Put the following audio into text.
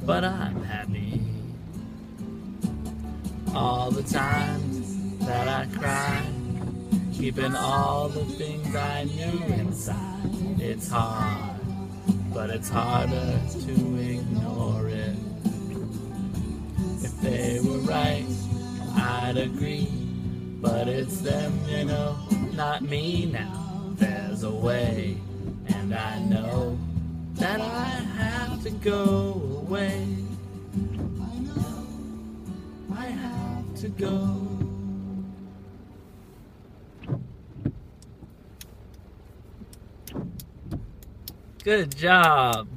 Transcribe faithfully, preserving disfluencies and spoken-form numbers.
but I'm happy. All the times that I cried, keeping all the things I knew inside. It's hard, but it's harder to ignore it. If they were right, I'd agree, but it's them, you know, not me now. There's a way, and I know that I have to go away. I know I have to go. Good job.